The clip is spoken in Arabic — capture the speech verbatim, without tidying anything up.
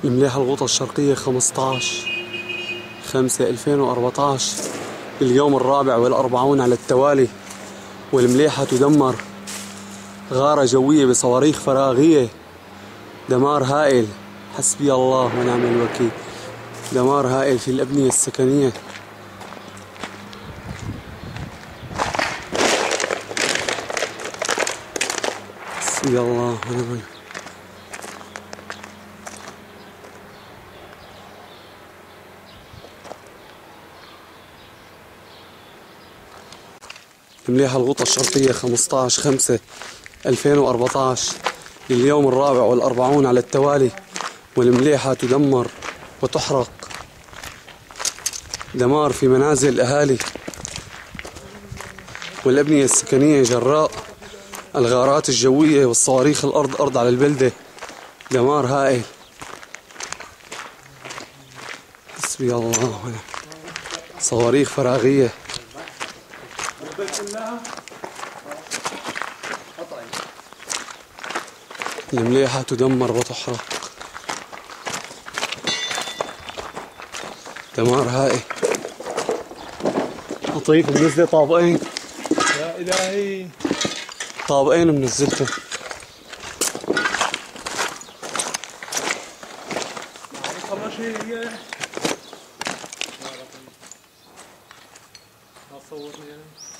الملاحة الغوطة الشرقية خمسطعش خمسة ألفين وأربعطعش، اليوم الرابع والأربعون على التوالي، والملاحة تدمر. غارة جوية بصواريخ فراغية، دمار هائل. حسبي الله ونعم الوكيل. دمار هائل في الأبنية السكنية. حسبي الله ونعم الوكيل. الملاحة الغوطة الشرقية خمسطعش خمسة ألفين وأربعطعش، اليوم الرابع والأربعون على التوالي، والملاحة تدمر وتحرق. دمار في منازل الأهالي والأبنية السكنية جراء الغارات الجوية والصواريخ الأرض أرض على البلدة. دمار هائل. حسبي الله ونعم. صواريخ فراغية. الملاحة تدمر وتحرق. دمار هائل. لطيف منزله طابقين. يا إلهي طابقين منزلته. والله شيء هي ما صورني يعني